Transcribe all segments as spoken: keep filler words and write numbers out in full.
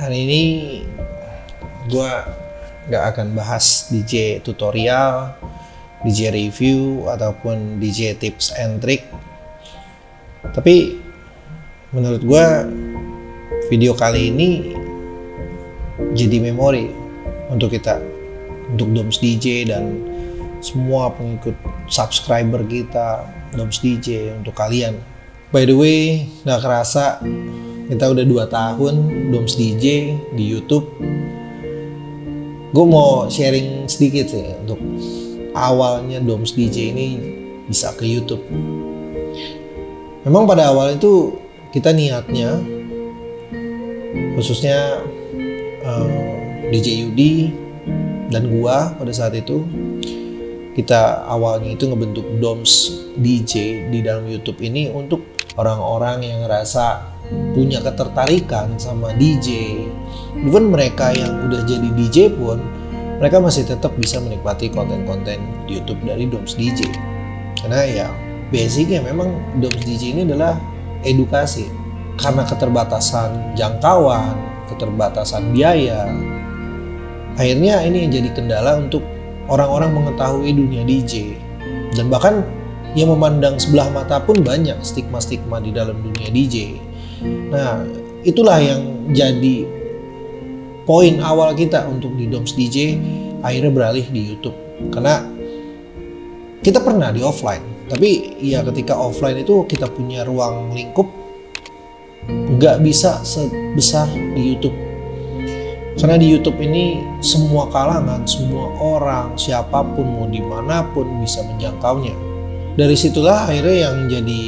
Hari ini gue gak akan bahas D J tutorial, D J review, ataupun D J tips and trick. Tapi menurut gue video kali ini jadi memori untuk kita, untuk Doms D J dan semua pengikut subscriber kita, Doms D J, untuk kalian. By the way, gak kerasa kita udah dua tahun Doms D J di YouTube. Gue mau sharing sedikit sih untuk awalnya Doms D J ini bisa ke YouTube. Memang pada awal itu kita niatnya, khususnya uh, D J Yudi dan gua pada saat itu, kita awalnya itu ngebentuk Doms D J di dalam YouTube ini untuk orang-orang yang ngerasa punya ketertarikan sama D J. Even mereka yang udah jadi D J pun, mereka masih tetap bisa menikmati konten-konten YouTube dari Doms D J. Karena ya basicnya memang Doms D J ini adalah edukasi. Karena keterbatasan jangkauan, keterbatasan biaya, akhirnya ini yang jadi kendala untuk orang-orang mengetahui dunia D J. Dan bahkan yang memandang sebelah mata pun banyak stigma-stigma di dalam dunia D J. Nah, itulah yang jadi poin awal kita untuk di Doms D J akhirnya beralih di YouTube. Karena kita pernah di offline, tapi ya ketika offline itu kita punya ruang lingkup nggak bisa sebesar di YouTube. Karena di YouTube ini semua kalangan, semua orang, siapapun mau dimanapun bisa menjangkaunya. Dari situlah akhirnya yang jadi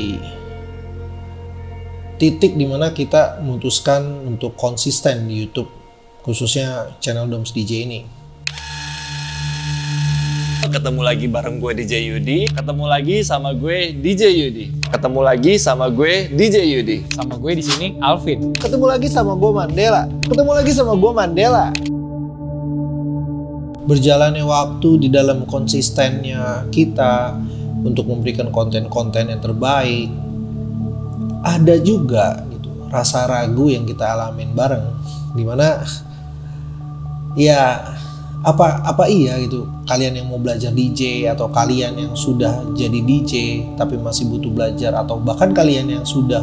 titik dimana kita memutuskan untuk konsisten di YouTube, khususnya channel Doms D J ini. Ketemu lagi bareng gue D J Yudi, ketemu lagi sama gue D J Yudi, ketemu lagi sama gue D J Yudi, sama gue di sini Alvin, ketemu lagi sama gue Mandela, ketemu lagi sama gue Mandela. Berjalannya waktu di dalam konsistennya kita untuk memberikan konten-konten yang terbaik, ada juga gitu rasa ragu yang kita alamin bareng, dimana ya apa apa iya gitu kalian yang mau belajar D J, atau kalian yang sudah jadi D J tapi masih butuh belajar, atau bahkan kalian yang sudah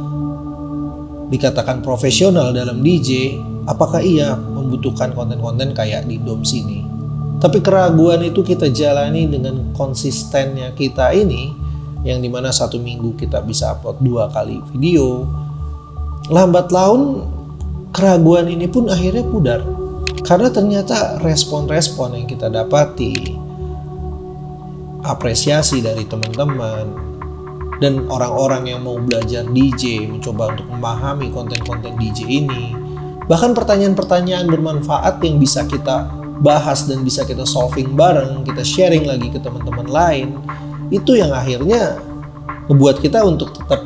dikatakan profesional dalam D J, apakah iya membutuhkan konten-konten kayak di Doms ini? Tapi keraguan itu kita jalani dengan konsistennya kita ini, yang dimana satu minggu kita bisa upload dua kali video. Lambat laun keraguan ini pun akhirnya pudar, karena ternyata respon-respon yang kita dapati, apresiasi dari teman-teman dan orang-orang yang mau belajar D J, mencoba untuk memahami konten-konten D J ini, bahkan pertanyaan-pertanyaan bermanfaat yang bisa kita bahas dan bisa kita solving bareng, kita sharing lagi ke teman-teman lain, itu yang akhirnya membuat kita untuk tetap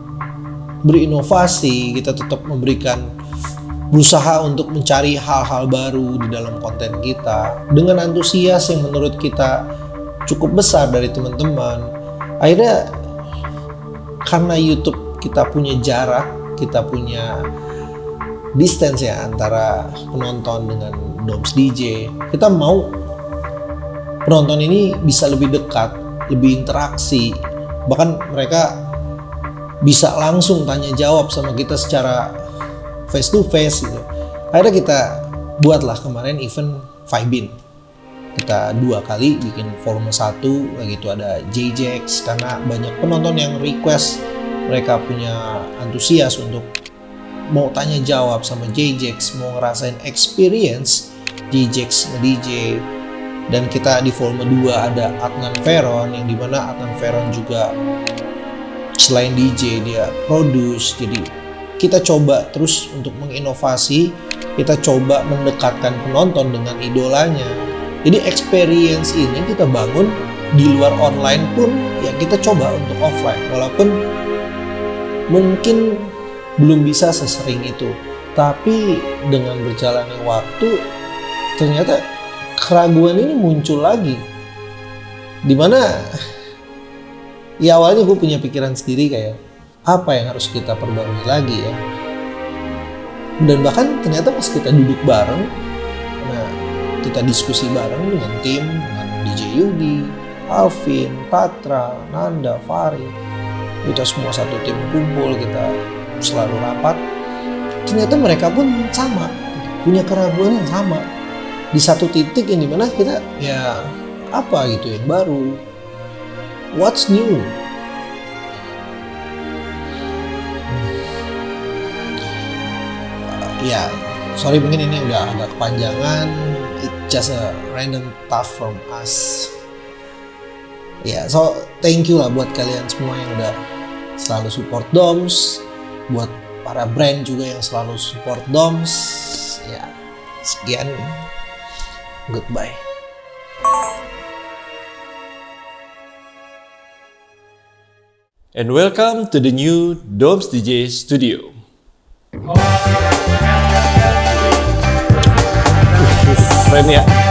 berinovasi, kita tetap memberikan berusaha untuk mencari hal-hal baru di dalam konten kita dengan antusias yang menurut kita cukup besar dari teman-teman. Akhirnya karena YouTube kita punya jarak, kita punya distance ya antara penonton dengan Doms D J, kita mau penonton ini bisa lebih dekat, lebih interaksi, bahkan mereka bisa langsung tanya jawab sama kita secara face to face gitu. Akhirnya kita buatlah kemarin event Vibin. Kita dua kali bikin volume satu, begitu ada J J X, karena banyak penonton yang request, mereka punya antusias untuk mau tanya jawab sama J J X, mau ngerasain experience J J X nge-D J. Dan kita di volume dua ada Adnan Feron, yang dimana Adnan Feron juga selain D J dia produce. Jadi kita coba terus untuk menginovasi, kita coba mendekatkan penonton dengan idolanya. Jadi experience ini kita bangun di luar online pun ya kita coba untuk offline, walaupun mungkin belum bisa sesering itu. Tapi dengan berjalannya waktu ternyata keraguan ini muncul lagi, dimana ya awalnya gue punya pikiran sendiri kayak apa yang harus kita perbarui lagi ya. Dan bahkan ternyata pas kita duduk bareng, nah kita diskusi bareng dengan tim, dengan D J Yudi, Alvin, Patra, Nanda, Fari, kita semua satu tim kumpul, kita selalu rapat. Ternyata mereka pun sama, punya keraguan yang sama di satu titik yang dimana kita ya apa gitu yang baru, what's new. Ya, sorry mungkin ini udah agak kepanjangan. It's just a random thought from us. Ya, so thank you lah buat kalian semua yang udah selalu support Doms, buat para brand juga yang selalu support Doms. Ya, sekian. Goodbye. And welcome to the new Doms D J Studio. Keren ya?